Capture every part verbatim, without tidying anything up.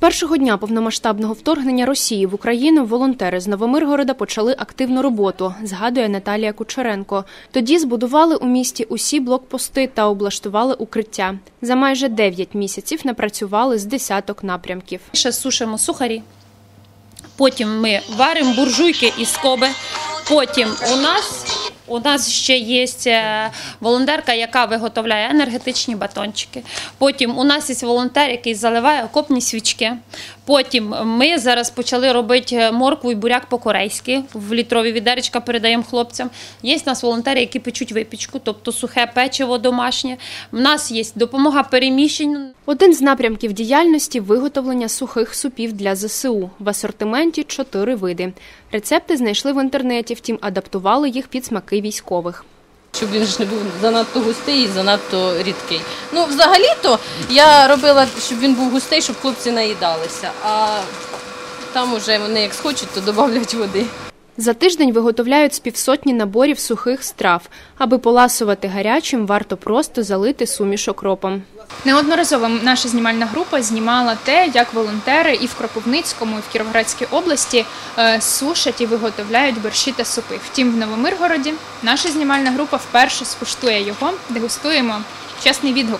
першого дня повномасштабного вторгнення Росії в Україну волонтери з Новомиргорода почали активну роботу, згадує Наталія Кучеренко. Тоді збудували у місті усі блокпости та облаштували укриття. За майже дев'ять місяців напрацювали з десяток напрямків. Ще сушимо сухарі, потім ми варимо буржуйки і скоби, потім у нас... У нас ще є волонтерка, яка виготовляє енергетичні батончики. Потім у нас є волонтер, який заливає окопні свічки. Потім ми зараз почали робити моркву і буряк по-корейськи. В літрові відеречка передаємо хлопцям. Є у нас волонтери, які печуть випічку, тобто сухе печиво домашнє. У нас є допомога переміщень. Один з напрямків діяльності – виготовлення сухих супів для зе се у. В асортименті чотири види. Рецепти знайшли в інтернеті, втім адаптували їх під смаки військових. Щоб він ж не був занадто густий і занадто рідкий. Ну, взагалі-то я робила, щоб він був густий, щоб хлопці наїдалися. А там уже вони як схочуть, то додають води. За тиждень виготовляють з півсотні наборів сухих страв. Аби поласувати гарячим, варто просто залити суміш окропом. Неодноразово наша знімальна група знімала те, як волонтери і в Кропивницькому, і в Кіровоградській області сушать і виготовляють борщі та супи. Втім, в Новомиргороді наша знімальна група вперше скуштує його, дегустуємо чесний відгук.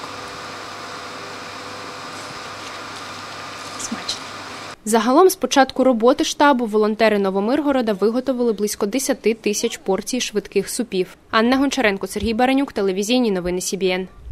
Смачно. Загалом з початку роботи штабу волонтери Новомиргорода виготовили близько десять тисяч порцій швидких супів. Анна Гончаренко, Сергій Баранюк, телевізійні новини Сі Бі Ен.